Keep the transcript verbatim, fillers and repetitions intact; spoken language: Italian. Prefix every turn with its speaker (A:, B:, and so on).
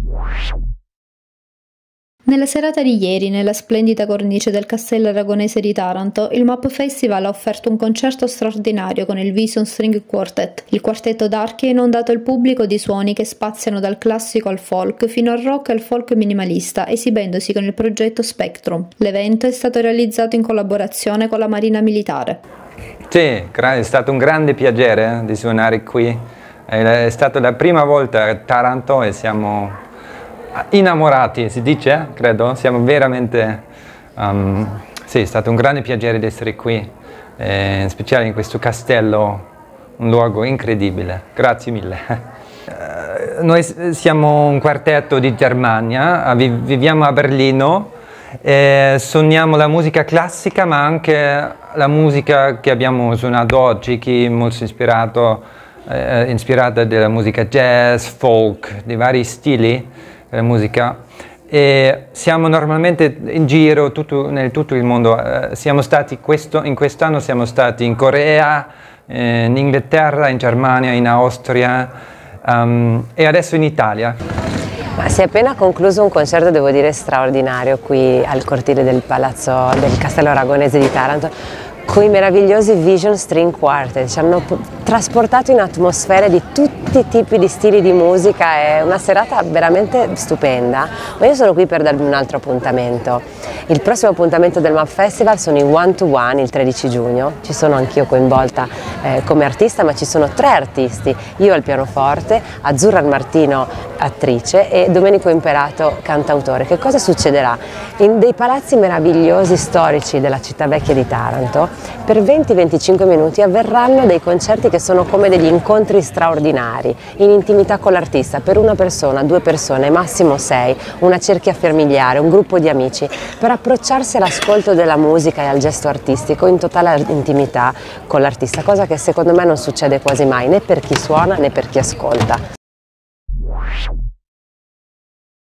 A: Nella serata di ieri, nella splendida cornice del Castello Aragonese di Taranto, il M A P Festival ha offerto un concerto straordinario con il Vision String Quartet. Il quartetto d'archi ha inondato il pubblico di suoni che spaziano dal classico al folk fino al rock e al folk minimalista, esibendosi con il progetto Spectrum. L'evento è stato realizzato in collaborazione con la Marina Militare.
B: Sì, è stato un grande piacere di suonare qui. È stata la prima volta a Taranto e siamo innamorati, si dice, credo, siamo veramente, um, sì, è stato un grande piacere di essere qui, eh, in speciale in questo castello, un luogo incredibile, grazie mille. Uh, noi siamo un quartetto di Germania, vi viviamo a Berlino, e suoniamo la musica classica ma anche la musica che abbiamo suonato oggi, che è molto ispirato, eh, ispirata dalla musica jazz, folk, di vari stili. La musica, e siamo normalmente in giro tutto, nel tutto il mondo. Eh, siamo stati questo, in quest'anno siamo stati in Corea, eh, in Inghilterra, in Germania, in Austria um, e adesso in Italia.
C: Ma si è appena concluso un concerto, devo dire, straordinario qui al cortile del Palazzo del Castello Aragonese di Taranto, con i meravigliosi Vision String Quartet. Ci hanno trasportato in atmosfere di tutti i tipi di stili di musica, è una serata veramente stupenda, ma io sono qui per darvi un altro appuntamento. Il prossimo appuntamento del M A P Festival sono i One to One il tredici giugno, ci sono anch'io coinvolta eh, come artista, ma ci sono tre artisti, io al pianoforte, Azzurra Martino attrice e Domenico Imperato cantautore. Che cosa succederà? In dei palazzi meravigliosi storici della città vecchia di Taranto, per venti venticinque minuti avverranno dei concerti che sono come degli incontri straordinari, in intimità con l'artista, per una persona, due persone, massimo sei, una cerchia familiare, un gruppo di amici, per approcciarsi all'ascolto della musica e al gesto artistico in totale intimità con l'artista, cosa che secondo me non succede quasi mai, né per chi suona né per chi ascolta.